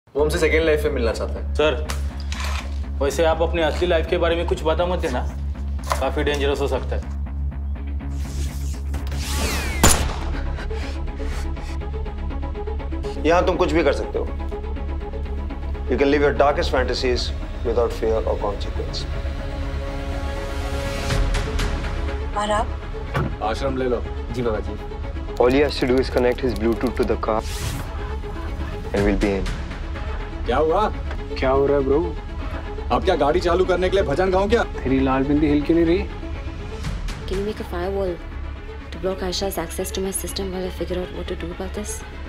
वो हमसे second life में मिलना चाहता है। सर, वैसे आप अपनी असली लाइफ के बारे में कुछ बता मत देना, काफी डेंजरस हो सकता है। यहाँ तुम कुछ भी कर सकते हो। You can live your darkest fantasies without fear or consequence. और आप? आश्रम ले लो। जी बाबा जी। All he has to do is connect his Bluetooth to the car and we'll be in. क्या हुआ? क्या हो रहा है ब्रो? अब क्या गाड़ी चालू करने के लिए भजन गाऊं क्या? तेरी लाल बिंदी हिल क्यों नहीं रही? Can you make a firewall to block Aisha's access to my system while I figure out what to do about this?